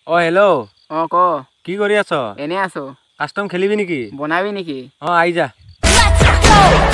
অ hello' অ ক কি কৰি আছ? এনে আছো। কাষ্টম খেলিবি নেকি? বনাবি নেকি? অ আহি যা।